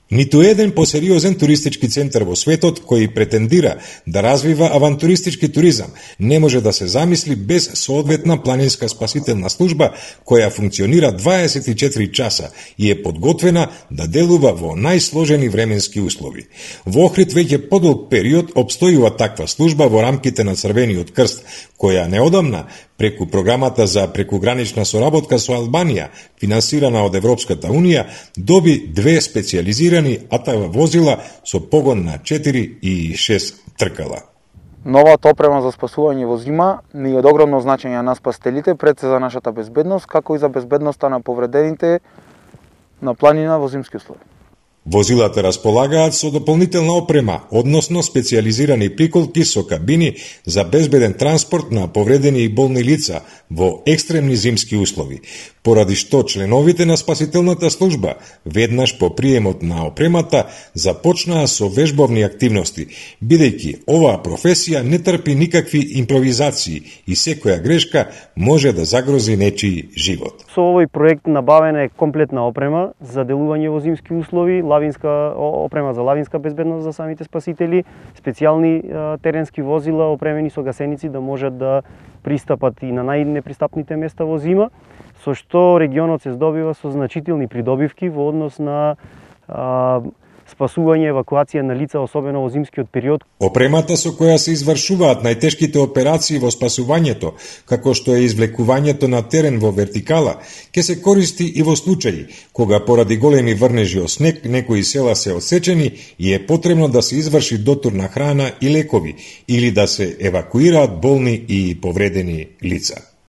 Ниту еден посериозен туристички центар во светот кој претендира да развива авантуристички туризам не може да се замисли без соодветна планинска спасителна служба која функционира 24 часа и е подготвена да делува во најсложени временски услови. Во Ohrid веќе подолг период обстојува таква служба во рамките на Црвениот крст, која неодамна преку програмата за прекугранична соработка со Албанија, финансирана од Европската Унија, доби 2 специјализирани АТВ возила со погон на 4 и 6 тркала. Новата опрема за спасување во зима ни е од огромно значење на спасителите, пред се за нашата безбедност, како и за безбедноста на повредените на планина во зимски услови. Возилата располагаат со дополнителна опрема, односно специјализирани приколки со кабини за безбеден транспорт на повредени и болни лица во екстремни зимски услови, поради што членовите на спасителната служба веднаш по приемот на опремата започнаа со вежбовни активности, бидејќи оваа професија не трпи никакви импровизации и секоја грешка може да загрози нечiji живот. Со овој проект набавена е комплетна опрема за делување во зимски услови, лавинска опрема за лавинска безбедност за самите спасители, специјални теренски возила опремени со гасеници да можат да пристапат и на најнепристапните места во зима, со што регионот се здобива со значителни придобивки во однос на спасување, евакуација на лица, особено во зимскиот период. Опремата со која се извршуваат најтешките операции во спасувањето, како што е извлекувањето на терен во вертикала, ќе се користи и во случаи кога поради големи врнежи од снег некои села се отсечени и е потребно да се изврши дотур на храна и лекови или да се евакуираат болни и повредени лица.